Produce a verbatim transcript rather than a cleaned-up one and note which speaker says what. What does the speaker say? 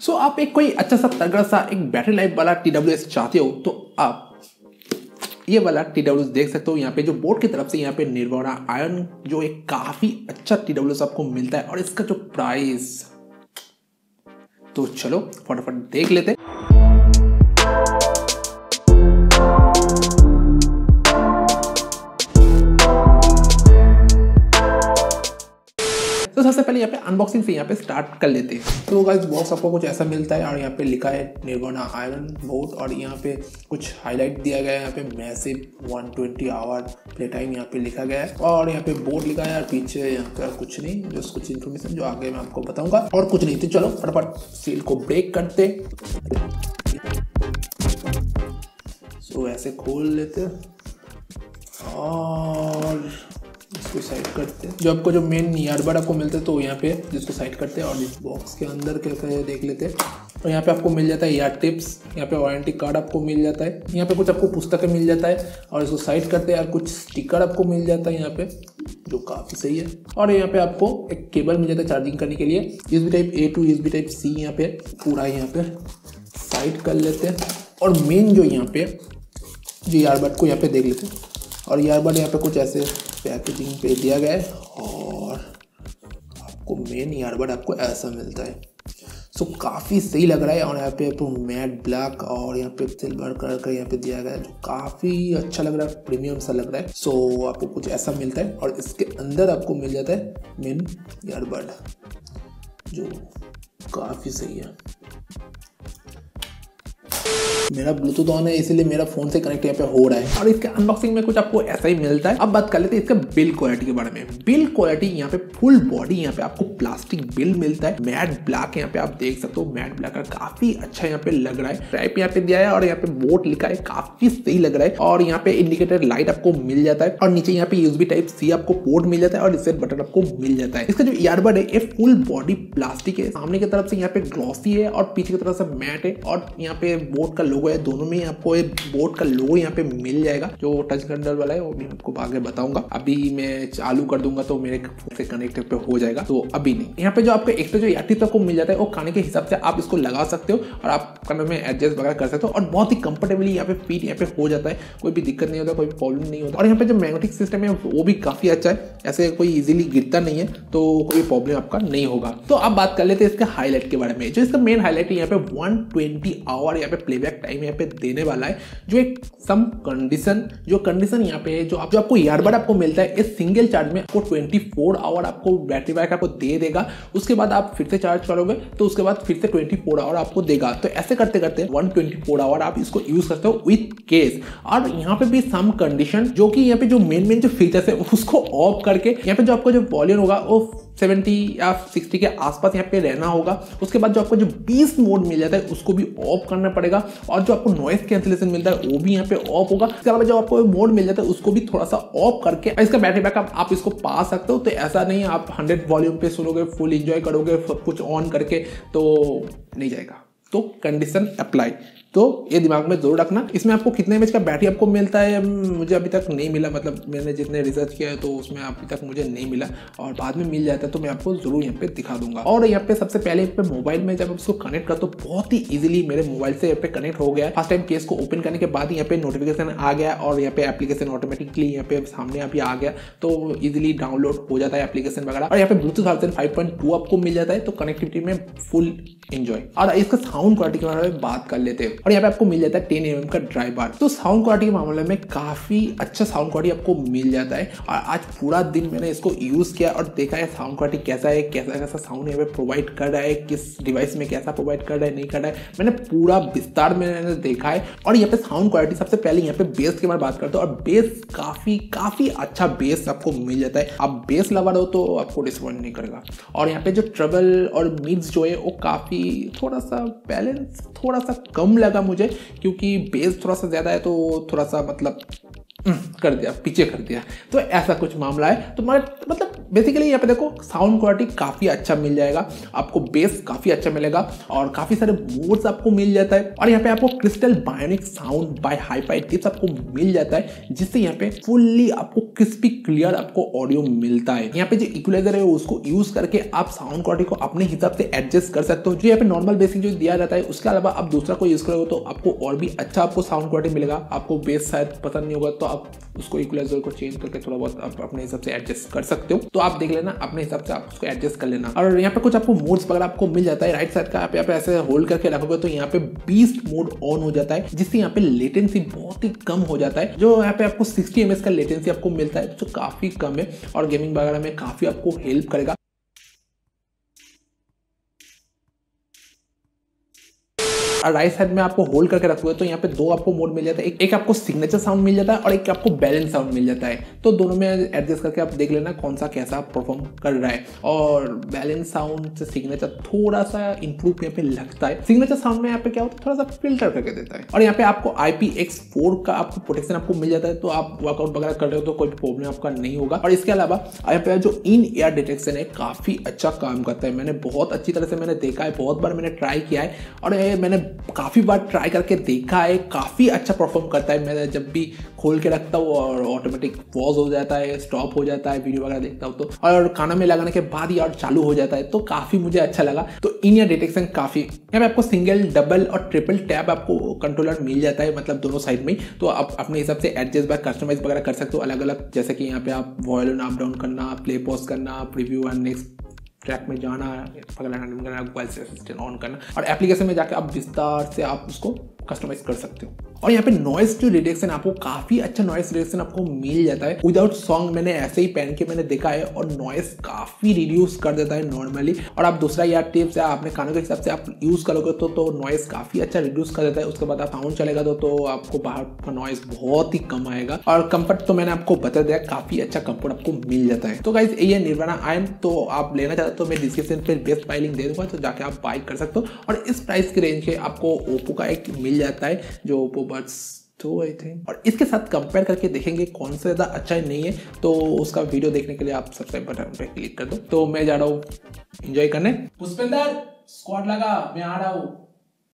Speaker 1: सो so, आप एक कोई अच्छा सा तगड़ा सा एक बैटरी लाइफ वाला टी डब्ल्यू एस चाहते हो तो आप ये वाला टी डब्ल्यू एस देख सकते हो। यहाँ पे जो बोट की तरफ से यहाँ पे निर्वाणा आयरन जो एक काफी अच्छा टी डब्ल्यू एस आपको मिलता है और इसका जो प्राइस, तो चलो फटाफट देख लेते हैं। तो सबसे पहले यहाँ पे अनबॉक्सिंग से यहाँ पे स्टार्ट कर लेते हैं। तो गाइस बॉक्स आपको कुछ ऐसा मिलता है और यहाँ पे लिखा है निर्वाणा आयरन बोट और यहाँ पे कुछ हाईलाइट दिया गया है। यहाँ पे massive one twenty hour play time यहाँ पे लिखा गया है और यहाँ पे बोट लिखा है और पीछे यहाँ पे कुछ नहीं, जो कुछ इन्फॉर्मेशन जो आगे मैं आपको बताऊंगा और कुछ नहीं। तो चलो फटाफट सील को ब्रेक करते, सो ऐसे खोल लेते और इसको साइड करते हैं। जो आपको जो मेन ईयरबड आपको मिलते हैं तो यहाँ पे जिसको साइड करते हैं और इस बॉक्स के अंदर कैसा है देख लेते हैं। और यहाँ पे आपको मिल जाता है ईयर टिप्स, यहाँ पे वारंटी कार्ड आपको मिल जाता है, यहाँ पे कुछ आपको पुस्तकें मिल जाता है और इसको साइड करते हैं और कुछ स्टिकर आपको मिल जाता है यहाँ पे जो काफ़ी सही है। और यहाँ पे आपको एक केबल मिल जाता है चार्जिंग करने के लिए, USB type A to USB type C यहाँ पे पूरा यहाँ पे साइड कर लेते हैं। और मेन जो यहाँ पे जो ईयरबड को यहाँ पे देख लेते हैं और ईयरबड यहाँ पे कुछ ऐसे पैकेजिंग पे दिया गया है और आपको मेन ईयरबड आपको ऐसा मिलता है। सो so, काफ़ी सही लग रहा है और यहाँ पे आपको मैट ब्लैक और यहाँ पे सिल्वर कलर का यहाँ पे दिया गया है जो काफ़ी अच्छा लग रहा है, प्रीमियम सा लग रहा है। सो so, आपको कुछ ऐसा मिलता है और इसके अंदर आपको मिल जाता है मेन ईयरबड जो काफ़ी सही है। मेरा ब्लूटूथ ऑन है इसीलिए मेरा फोन से कनेक्ट यहाँ पे हो रहा है और इसके अनबॉक्सिंग में कुछ आपको ऐसा ही मिलता है। अब बात कर लेते हैं इसका बिल क्वालिटी के बारे में। बिल क्वालिटी यहाँ पे फुल बॉडी यहाँ पे आपको प्लास्टिक बिल मिलता है, मैट ब्लैक यहाँ पे आप देख सकते हो, मैट ब्लैक का काफी अच्छा यहाँ पे लग रहा है। टाइप यहाँ पे दिया है और यहाँ पे बोट लिखा है, काफी सही लग रहा है। और यहाँ पे इंडिकेटर लाइट आपको मिल जाता है और नीचे यहाँ पे यूएसबी टाइप सी आपको पोर्ट मिल जाता है और रिसेट बटन आपको मिल जाता है। इसका जो ईयरबड है ये फुल बॉडी प्लास्टिक है, सामने की तरफ से यहाँ पे ग्लॉसी है और पीछे की तरफ से मैट है और यहाँ पे बोट का लोगो है, दोनों में आपको एक बोट का लोगो यहाँ पे मिल जाएगा। जो टच कंट्रोल वाला है वो भी आपको आगे बताऊंगा। अभी मैं चालू कर दूंगा तो मेरे फोन से कनेक्ट पे हो जाएगा, तो अभी नहीं। यहाँ पे जो आपको एक्स्ट्रा जो ईयरटिप आपको मिल जाता है वो खाने के हिसाब से आप इसको लगा सकते हो और आप कान में एडजस्ट वगैरह कर सकते हो और बहुत ही कंफर्टेबली यहाँ पे फिट यहाँ पे हो जाता है, कोई भी दिक्कत नहीं होता, कोई प्रॉब्लम नहीं होता। और यहाँ पे जो मैग्नेटिक सिस्टम है वो भी काफी अच्छा है, ऐसे कोई इजीली गिरता नहीं है तो कोई प्रॉब्लम आपका नहीं होगा। तो अब बात कर लेते हैं इसके हाईलाइट के बारे में। जो इसका मेन हाईलाइट है यहाँ पे वन ट्वेंटी आवर यहाँ पे प्लेबैक टाइम यहाँ पे देने वाला है, जो एक सम कंडीशन जो कंडीशन यहाँ पे है जो, आप, जो आपको ईयरबड आपको मिलता है इस सिंगल चार्ज में आपको चौबीस आवर आपको बैटरी बैक आपको दे देगा। उसके बाद आप फिर से चार्ज करोगे तो उसके बाद फिर से चौबीस आवर आपको देगा। तो ऐसे करते करते एक सौ चौबीस आवर आप इसको यूज करते हो विद केस। और यहाँ पे भी सम कंडीशन जो कि यहाँ पे जो मेन मेन जो फीचर्स है उसको ऑफ करके यहाँ पे जो आपको जो वॉल्यूम होगा वो सेवेंटी या सिक्सटी के आसपास यहाँ पे रहना होगा। उसके बाद जो आपको जो बीस मोड मिल जाता है उसको भी ऑफ करना पड़ेगा और जो आपको नॉइस कैंसिलेशन मिलता है वो भी यहाँ पे ऑफ होगा। इसके अलावा जो आपको मोड मिल जाता है उसको भी थोड़ा सा ऑफ करके इसका बैटरी बैकअप आप इसको पा सकते हो। तो ऐसा नहीं है आप हंड्रेड वॉल्यूम पे सुनोगे, फुल एंजॉय करोगे सब कुछ ऑन करके तो नहीं जाएगा। तो कंडीशन अप्लाई, तो ये दिमाग में जरूर रखना। इसमें आपको कितने एमएच का बैटरी आपको मिलता है मुझे अभी तक नहीं मिला, मतलब मैंने जितने रिसर्च किया है तो उसमें अभी तक मुझे नहीं मिला और बाद में मिल जाता है तो मैं आपको जरूर यहाँ पे दिखा दूंगा। और यहाँ पे सबसे पहले पे मोबाइल में जब इसको कनेक्ट कर तो बहुत ही इजीली मेरे मोबाइल से यहाँ पे कनेक्ट हो गया। फर्स्ट टाइम केस को ओपन करने के बाद यहाँ पे नोटिफिकेशन आ गया और यहाँ पे एप्लीकेशन ऑटोमेटिकली यहाँ पे सामने अभी आ गया, तो इजिली डाउनलोड हो जाता है एप्लीकेशन वगैरह। और यहाँ पे Bluetooth version five point two आपको मिल जाता है, तो कनेक्टिविटी में फुल एंजॉय। और इसका साउंड क्वालिटी के बारे में बात कर लेते हैं और यहाँ पे आपको मिल जाता है टेन एम एम का ड्राइवर। तो साउंड क्वालिटी के मामले में काफी अच्छा साउंड क्वालिटी आपको मिल जाता है और आज पूरा दिन मैंने इसको यूज किया और देखा है साउंड क्वालिटी कैसा है, कैसा कैसा साउंड यहाँ पे प्रोवाइड कर रहा है, किस डिवाइस में कैसा प्रोवाइड कर रहा है नहीं कर रहा है, मैंने पूरा विस्तार में मैंने देखा है। और यहाँ पे साउंड क्वालिटी सबसे पहले यहाँ पे बेस के बारे में बात करते हैं और बेस काफी काफी अच्छा बेस आपको मिल जाता है। आप बेस लवर हो तो आपको डिसअपॉइंट नहीं करेगा। और यहाँ पे जो ट्रबल और मिक्स जो है वो काफी थोड़ा सा बैलेंस थोड़ा सा कम लगा मुझे, क्योंकि बेस थोड़ा सा ज्यादा है तो थोड़ा सा मतलब कर दिया, पीछे कर दिया, तो ऐसा कुछ मामला है। तो मतलब बेसिकली यहाँ पे देखो साउंड क्वालिटी काफी अच्छा मिल जाएगा आपको, बेस काफी अच्छा मिलेगा और काफी सारे मोड्स आपको मिल जाता है। और यहाँ पे आपको crystal bionic sound by hi-fi tips आपको मिल जाता है, जिससे यहाँ पे फुल्ली आपको क्रिस्पी क्लियर आपको ऑडियो मिलता है। यहाँ पे जो इक्वलाइजर है उसको यूज करके आप साउंड क्वालिटी को अपने हिसाब से एडजस्ट कर सकते हो। जो यहाँ पे नॉर्मल बेसिक जो दिया जाता है उसके अलावा आप दूसरा को यूज करोगे तो आपको और भी अच्छा आपको साउंड क्वालिटी मिलेगा। आपको बेस शायद पसंद नहीं होगा तो आप उसको इक्वलाइजर को चेंज करके थोड़ा बहुत आप अपने हिसाब से एडजस्ट कर सकते हो। तो आप देख लेना अपने हिसाब से आप उसको एडजस्ट कर लेना। और यहाँ पे कुछ आपको मोड्स वगैरह आपको मिल जाता है। राइट साइड का आप यहाँ पे ऐसे होल्ड करके रखोगे तो यहाँ पे बीस्ट मोड ऑन हो जाता है, जिससे यहाँ पे लेटेंसी बहुत ही कम हो जाता है। जो यहाँ पे आपको सिक्सटी एम एस का लेटेंसी आपको मिलता है जो काफी कम है और गेमिंग वगैरह में काफी आपको हेल्प करेगा। और राइट साइड में आपको होल्ड करके रखोगे तो यहाँ पे दो आपको मोड मिल जाता है, एक, एक आपको सिग्नेचर साउंड मिल जाता है और एक आपको बैलेंस साउंड मिल जाता है। तो दोनों में एडजस्ट करके आप देख लेना कौन सा कैसा परफॉर्म कर रहा है। और बैलेंस साउंड से सिग्नेचर थोड़ा सा इंप्रूव यहाँ पे लगता है। सिग्नेचर साउंड में यहाँ पे क्या होता है थोड़ा सा फिल्टर करके देता है। और यहाँ पे आपको आई पी एक्स फोर का आपको प्रोटेक्शन आपको मिल जाता है, तो आप वर्कआउट वगैरह कर रहे हो तो कोई प्रॉब्लम आपका नहीं होगा। और इसके अलावा यहाँ पे जो इन एयर डिटेक्शन है काफी अच्छा काम करता है। मैंने बहुत अच्छी तरह से मैंने देखा है, बहुत बार मैंने ट्राई किया है और मैंने काफी बार ट्राई करके देखा है, काफी अच्छा परफॉर्म करता है। मैं जब भी खोल के रखता हूँ और ऑटोमेटिक पॉज हो जाता है, स्टॉप हो जाता है, वीडियो वगैरह देखता हूँ तो, और खाना में लगाने के बाद ही और चालू हो जाता है, तो काफी मुझे अच्छा लगा। तो इन ईयर डिटेक्शन काफी, यहाँ पे आपको सिंगल डबल और ट्रिपल टैब आपको कंट्रोलर मिल जाता है, मतलब दोनों साइड में, तो आप अपने हिसाब से एडजस्ट बाय कस्टमाइज वगैरह कर सकते हो अलग अलग। जैसे कि यहाँ पे आप वॉल्यूम अप डाउन करना, प्ले पॉज करना, प्रीव्यू एंड नेक्स्ट ट्रैक में जाना, वॉइस असिस्टेंट ऑन करना, और एप्लीकेशन में जाकर आप विस्तार से आप उसको कस्टमाइज कर सकते हो। और यहाँ पे नॉइस जो रिडक्शन आपको काफी अच्छा नॉइस रिडक्शन आपको मिल जाता है विदाउट सॉन्ग। मैंने ऐसे ही पहन के मैंने देखा है और नॉइस काफी रिड्यूस कर देता है नॉर्मली। और आप दूसरा यार टिप्स या अपने कानों के हिसाब से आप यूज करोगे तो तो नॉइस काफी अच्छा रिड्यूस कर देता है। उसके बाद आप साउंड चलेगा तो, तो आपको बाहर का नॉइस बहुत ही कम आएगा। और कंफर्ट तो मैंने आपको बता दिया, काफी अच्छा कंफर्ट आपको मिल जाता है। तो गाइस ये निर्वाणा आयन, तो आप लेना चाहते हो तो मैं डिस्क्रिप्शन पे बेस्ट बाय लिंक दे दूंगा, तो जाके आप बाय कर सकते हो। और इस प्राइस के रेंज के आपको ओप्पो का एक मिल जाता है जो Oppo buds two I think, और इसके साथ कंपेयर करके देखेंगे कौन सा ज़्यादा अच्छा है नहीं है, तो उसका वीडियो देखने के लिए आप सब्सक्राइब बटन पे क्लिक कर दो। तो मैं जा रहा हूँ एंजॉय करने। पुष्पेंद्र स्क्वाड लगा, मैं आ रहा हूँ।